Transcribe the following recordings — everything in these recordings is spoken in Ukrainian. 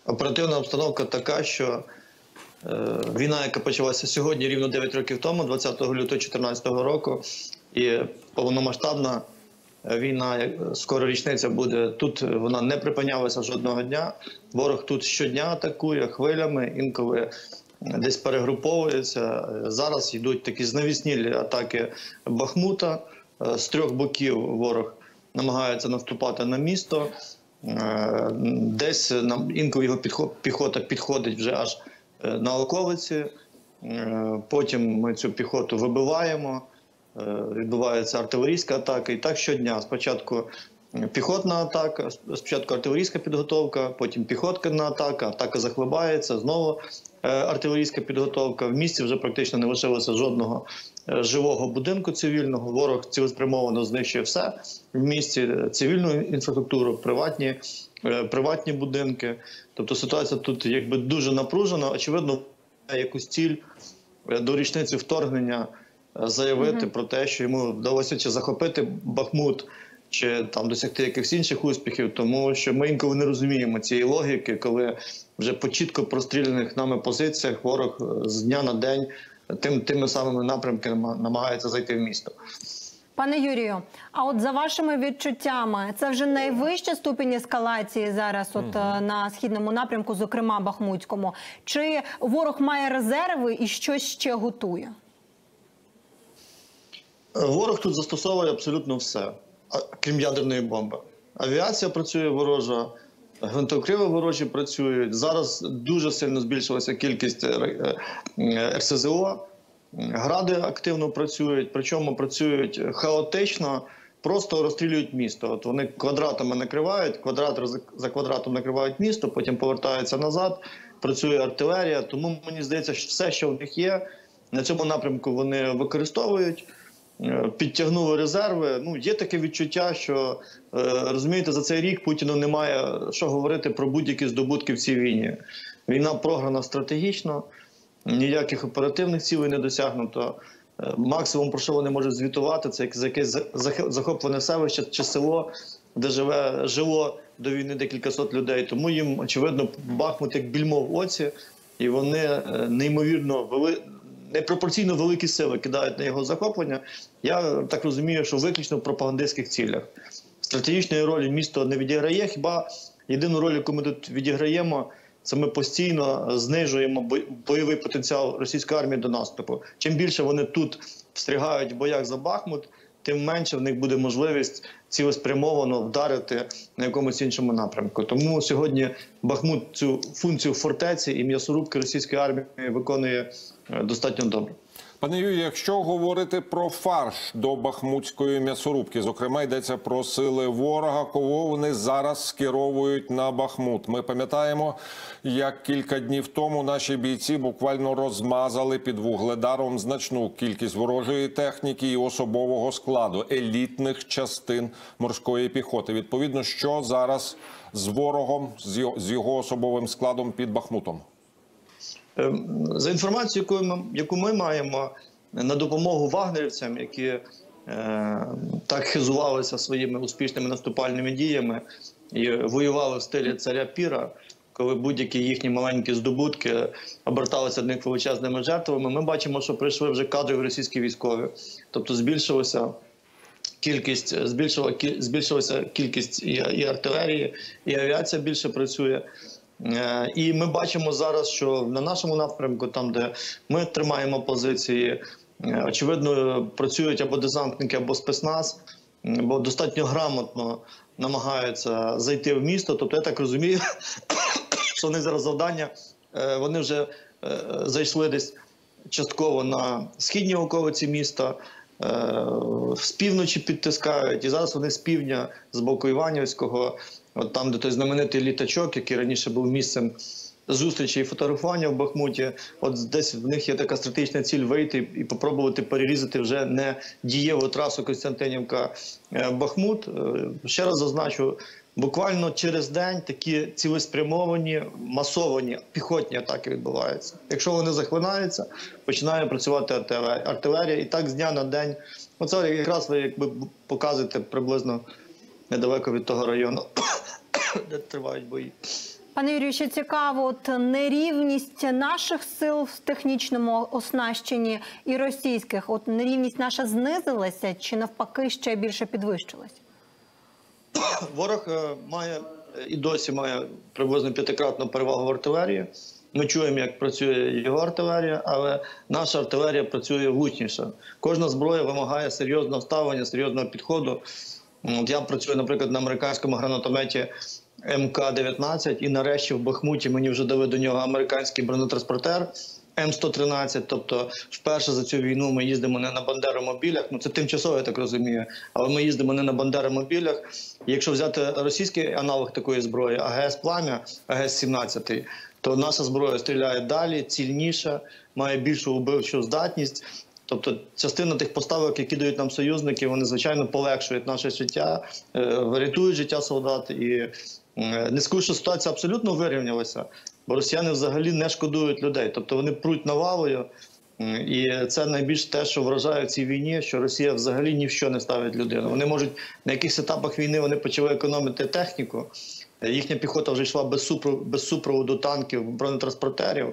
Оперативна обстановка така, що війна, яка почалася сьогодні, рівно 9 років тому, 20 лютого 2014 року, і повномасштабна війна, скоро річниця буде, тут вона не припинялася жодного дня. Ворог тут щодня атакує хвилями, інколи десь перегруповується. Зараз йдуть такі знавіснілі атаки Бахмута. З трьох боків ворог намагається наступати на місто. Десь інколи його піхота підходить вже аж на околиці. Потім ми цю піхоту вибиваємо. Відбувається артилерійська атака. І так щодня. Спочатку піхотна атака, спочатку артилерійська підготовка, потім піхотна атака, атака захлибається, знову артилерійська підготовка. В місті вже практично не лишилося жодного живого будинку цивільного. Ворог цілеспрямовано знищує все в місті, цивільну інфраструктуру, приватні будинки. Тобто ситуація тут якби дуже напружена. Очевидно, якусь ціль до річниці вторгнення заявити про те, що йому вдалося чи захопити Бахмут, чи там досягти якихось інших успіхів, тому що ми інколи не розуміємо цієї логіки, коли вже по чітко простріляних нами позиціях ворог з дня на день тими самими напрямками намагається зайти в місто. Пане Юрію, а от за вашими відчуттями, це вже найвища ступінь ескалації зараз на східному напрямку, зокрема Бахмутському? Чи ворог має резерви і щось ще готує? Ворог тут застосовує абсолютно все, крім ядерної бомби. Авіація працює ворожа, гвинтокрили ворожі працюють. Зараз дуже сильно збільшилася кількість РСЗО. Гради активно працюють, причому працюють хаотично, просто розстрілюють місто. От вони квадратами накривають, квадрат за квадратом накривають місто, потім повертаються назад, працює артилерія. Тому, мені здається, що все, що в них є, на цьому напрямку вони використовують. Підтягнули резерви. Ну, є таке відчуття, що, розумієте, за цей рік Путіну немає що говорити про будь-які здобутки в цій війні. Війна програна стратегічно, ніяких оперативних цілей не досягнуто. Максимум, про що вони можуть звітувати, це якесь захоплене селище чи село, де жило до війни декілька сот людей. Тому їм, очевидно, Бахмут як більмо в оці, і вони неймовірно непропорційно великі сили кидають на його захоплення. Я так розумію, що виключно в пропагандистських цілях. Стратегічної ролі місто не відіграє, хіба єдину роль, яку ми тут відіграємо, це ми постійно знижуємо бойовий потенціал російської армії до наступу. Чим більше вони тут встрягають в боях за Бахмут, тим менше в них буде можливість цілеспрямовано вдарити на якомусь іншому напрямку. Тому сьогодні Бахмут цю функцію фортеці і м'ясорубки російської армії виконує достатньо добре. Пане Юрію, якщо говорити про фарш до бахмутської м'ясорубки, зокрема йдеться про сили ворога, кого вони зараз скеровують на Бахмут. Ми пам'ятаємо, як кілька днів тому наші бійці буквально розмазали під Вугледаром значну кількість ворожої техніки і особового складу, елітних частин морської піхоти. Відповідно, що зараз з ворогом, з його особовим складом під Бахмутом? За інформацією, яку ми маємо, на допомогу вагнерівцям, які так хизувалися своїми успішними наступальними діями і воювали в стилі царя Піра, коли будь-які їхні маленькі здобутки оберталися до них величезними жертвами, ми бачимо, що прийшли вже кадрові російські військові. Тобто збільшилася кількість і артилерії, і авіація більше працює. І ми бачимо зараз, що на нашому напрямку, там, де ми тримаємо позиції, очевидно, працюють або десантники, або спецназ, бо достатньо грамотно намагаються зайти в місто. Тобто, я так розумію, що вони зараз завдання, вони вже зайшли десь частково на східній околиці міста, з півночі підтискають, і зараз вони з півдня, з боку Іванівського, от там, де той знаменитий літачок, який раніше був місцем зустрічі і фотографування в Бахмуті, от десь в них є така стратегічна ціль вийти і попробувати перерізати вже не дієву трасу Костянтинівка-Бахмут. Ще раз зазначу, буквально через день такі цілеспрямовані, масовані піхотні атаки відбуваються. Якщо вони захлинаються, починає працювати артилерія, і так з дня на день. Оце якраз ви якби показуєте приблизно недалеко від того району, де тривають бої. Пане Юрію, ще цікаво, от нерівність наших сил в технічному оснащенні і російських, от нерівність наша знизилася чи навпаки ще більше підвищилась? Ворог має і досі має приблизно 5-кратну перевагу в артилерії. Ми чуємо, як працює його артилерія, але наша артилерія працює влучніше. Кожна зброя вимагає серйозного ставлення, серйозного підходу. От я працюю, наприклад, на американському гранатометі МК-19, і нарешті в Бахмуті мені вже дали до нього американський бронетранспортер М113. Тобто вперше за цю війну ми їздимо не на бандеромобілях, ну це тимчасово, я так розумію, але ми їздимо не на бандеромобілях. І якщо взяти російський аналог такої зброї, АГС «Пламя», АГС-17, то наша зброя стріляє далі, цільніше, має більшу вбивчу здатність. Тобто частина тих поставок, які дають нам союзники, вони, звичайно, полегшують наше життя, рятують життя солдат. І не скажу, що ситуація абсолютно вирівнялася, бо росіяни взагалі не шкодують людей. Тобто вони пруть навалою, і це найбільш те, що вражає в цій війні, що Росія взагалі ні в що не ставить людину. Вони можуть, на якихось етапах війни вони почали економити техніку, їхня піхота вже йшла без супроводу танків, бронетранспортерів.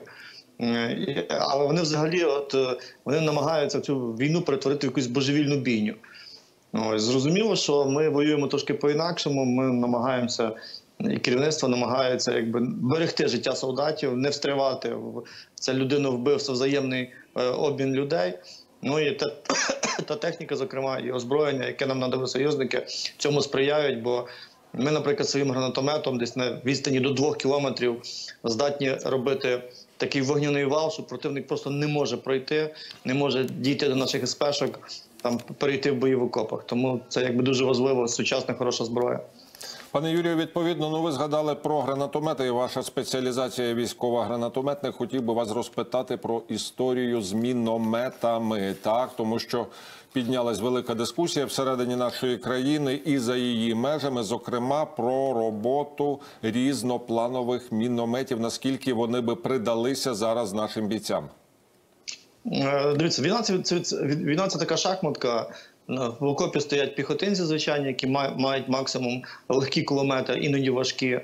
Але вони взагалі вони намагаються цю війну перетворити в якусь божевільну бійню. Зрозуміло, що ми воюємо трошки по-інакшому, ми намагаємося, і керівництво намагається берегти життя солдатів, не встрявати в це людиновбивство, взаємний обмін людей. Ну і та техніка, зокрема, і озброєння, яке нам надали союзники, цьому сприяють, бо ми, наприклад, своїм гранатометом десь на відстані до 2 кілометрів здатні робити такий вогняний вал, що противник просто не може пройти, не може дійти до наших СП-шок, там перейти в бої в окопах. Тому це дуже важливо, сучасна, хороша зброя. Пане Юрію, відповідно, ви згадали про гранатомети, і ваша спеціалізація військова гранатометник. Хотів би вас розпитати про історію з мінометами, так? Тому що піднялась велика дискусія всередині нашої країни і за її межами, зокрема, про роботу різнопланових мінометів, наскільки вони би придалися зараз нашим бійцям. Дивіться, війна – це така шахматка. В окопі стоять піхотинці, звичайні, які мають максимум легкі кулемети, іноді важкі.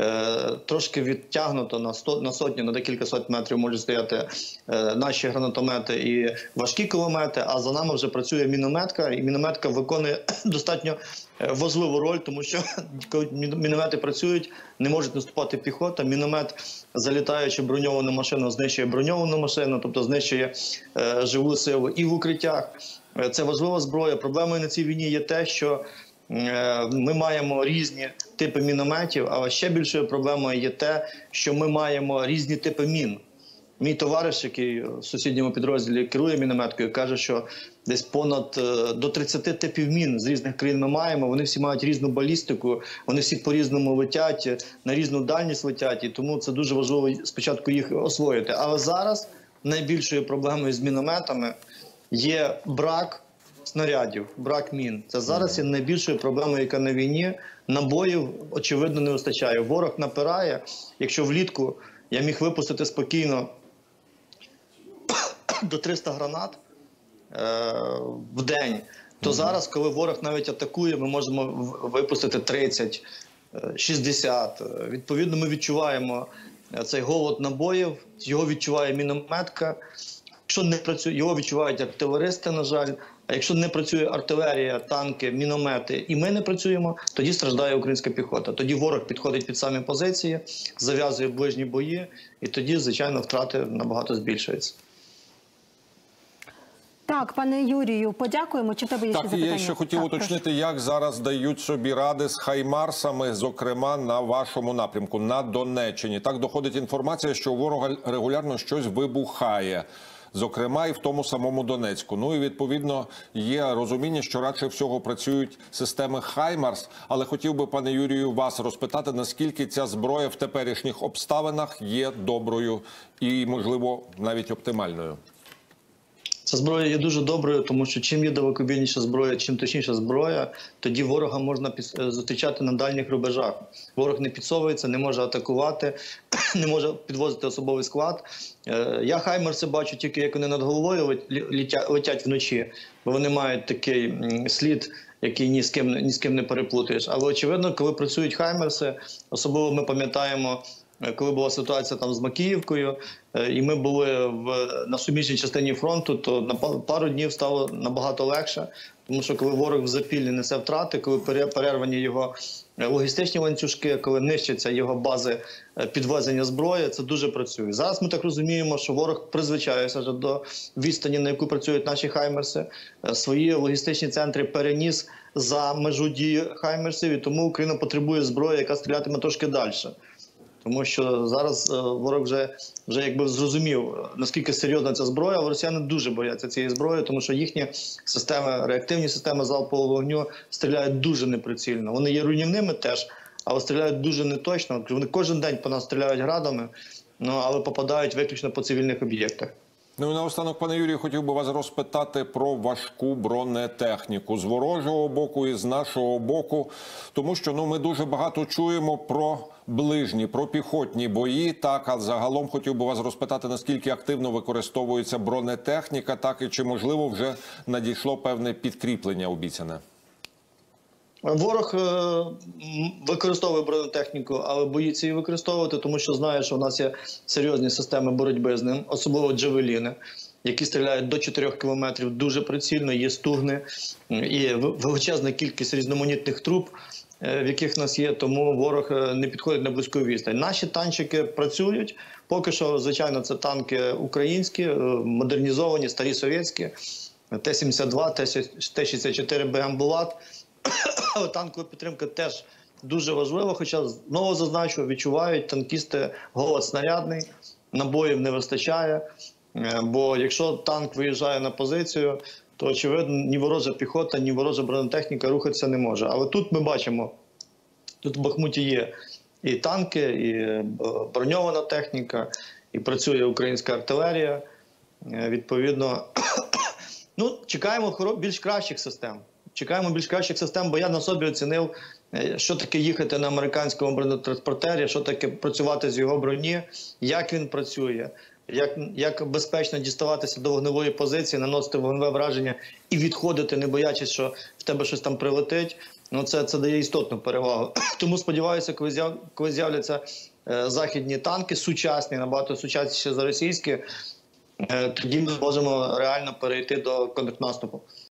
Трошки відтягнуто на сотню, на декілька сот метрів можуть стояти наші гранатомети і важкі кулемети, а за нами вже працює мінометка, і мінометка виконує достатньо важливу роль, тому що коли міномети працюють, не може наступати піхота. Міномет, залітаючи в броньовану машину, знищує броньовану машину, тобто знищує живу силу і в укриттях. Це важлива зброя. Проблемою на цій війні є те, що ми маємо різні типи мінометів, але ще більшою проблемою є те, що ми маємо різні типи мін. Мій товариш, який в сусідньому підрозділі керує мінометкою, каже, що десь понад до 30 типів мін з різних країн ми маємо. Вони всі мають різну балістику, вони всі по-різному летять, на різну дальність летять, і тому це дуже важливо спочатку їх освоїти. Але зараз найбільшою проблемою з мінометами є брак снарядів, брак мін. Це зараз є найбільшою проблемою, яка на війні. Набоїв, очевидно, не вистачає. Ворог напирає. Якщо влітку я міг випустити спокійно до 300 гранат в день, то зараз, коли ворог навіть атакує, ми можемо випустити 30, 60. Відповідно, ми відчуваємо цей голод набоїв, його відчуває мінометка. Якщо не працює, його відчувають артилеристи, на жаль. А якщо не працює артилерія, танки, міномети, і ми не працюємо, тоді страждає українська піхота. Тоді ворог підходить під самі позиції, зав'язує ближні бої, і тоді, звичайно, втрати набагато збільшуються. Так, пане Юрію, подякуємо. Чи в тебе є ще запитання? Так, і я ще хотів уточнити, як зараз дають собі ради з хаймарсами, зокрема на вашому напрямку, на Донеччині. Так, доходить інформація, що у ворога регулярно щось вибухає. Зокрема, і в тому самому Донецьку. Ну і, відповідно, є розуміння, що радше всього працюють системи «Хаймарс». Але хотів би, пане Юрію, вас розпитати, наскільки ця зброя в теперішніх обставинах є доброю і, можливо, навіть оптимальною? Ця зброя є дуже доброю, тому що чим є далекобійніша зброя, чим точніша зброя, тоді ворога можна зустрічати на дальніх рубежах. Ворог не підсовується, не може атакувати, не може підвозити особовий склад. Я хаймерси бачу тільки, як вони над головою летять вночі, бо вони мають такий слід, який ні з ким не переплутаєш. Але, очевидно, коли працюють хаймерси, особливо ми пам'ятаємо коли була ситуація там з Макіївкою, і ми були на суміжній частині фронту, то на пару днів стало набагато легше. Тому що коли ворог в запіллі несе втрати, коли перервані його логістичні ланцюжки, коли нищаться його бази підвезення зброї, це дуже працює. Зараз ми так розуміємо, що ворог призвичається вже до відстані, на яку працюють наші «Хаймерси», свої логістичні центри переніс за межу дії «Хаймерсів», і тому Україна потребує зброї, яка стрілятиме трошки далі. Тому що зараз ворог вже якби зрозумів, наскільки серйозна ця зброя, але росіяни дуже бояться цієї зброї, тому що їхні системи, реактивні системи залпового вогню стріляють дуже неприцільно. Вони є руйнівними теж, але стріляють дуже неточно. Вони кожен день по нас стріляють градами, але попадають виключно по цивільних об'єктах. Ну і наостанок, пане Юрію, хотів би вас розпитати про важку бронетехніку з ворожого боку і з нашого боку, тому що ми дуже багато чуємо про ближні, про піхотні бої, так, а загалом хотів би вас розпитати, наскільки активно використовується бронетехніка, так і чи, можливо, вже надійшло певне підкріплення обіцяне? Ворог використовує бронетехніку, але боїться її використовувати, тому що знає, що в нас є серйозні системи боротьби з ним, особливо джавеліни, які стріляють до 4 кілометрів дуже прицільно, є стугни і величезна кількість різноманітних труб, в яких в нас є, тому ворог не підходить на близьку відстань. Наші танчики працюють, поки що, звичайно, це танки українські, модернізовані, старі совєтські, Т-72, Т-64 БМ «Булат». Але танкова підтримка теж дуже важлива, хоча, знову зазначу, відчувають танкісти голод снарядний, набоїв не вистачає, бо якщо танк виїжджає на позицію, то, очевидно, ні ворожа піхота, ні ворожа бронетехніка рухатися не може. Але тут ми бачимо, тут в Бахмуті є і танки, і броньована техніка, і працює українська артилерія. Відповідно, чекаємо більш кращих систем. Чекаємо більш кращих систем, бо я на собі оцінив, що таке їхати на американському бронетранспортері, що таке працювати з його броні, як він працює, як безпечно діставатися до вогневої позиції, наносити вогневе враження і відходити, не боячись, що в тебе щось там прилетить. Це дає істотну перевагу. Тому сподіваюся, коли з'являться західні танки, сучасні, набагато сучасніші за російські, тоді ми зможемо реально перейти до контрнаступу.